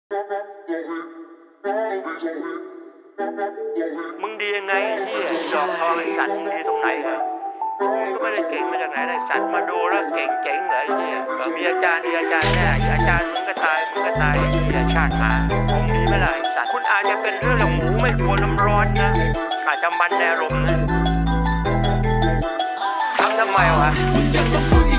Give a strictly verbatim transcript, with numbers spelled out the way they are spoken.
มึงดียังไงที่ดอกทองไอ้สัตว์มึงดีตรงไหนเหรอมึงก็ไม่ได้เก่งมาจากไหนไอ้สัตว์มาดูแล้วเก่งเจ๋งเหรอไอ้เหี้ยมีอาจารย์มีอาจารย์แน่อาจารย์มึงก็ตายมึงก็ตายไอ้เหี้ยชาติหมาคงดีไม่ได้ไอ้สัตว์คุณอาจจะเป็นเรื่องหมูไม่กลัวน้ำร้อนนะอาจจะมันในอารมณ์นะทำทำไมวะ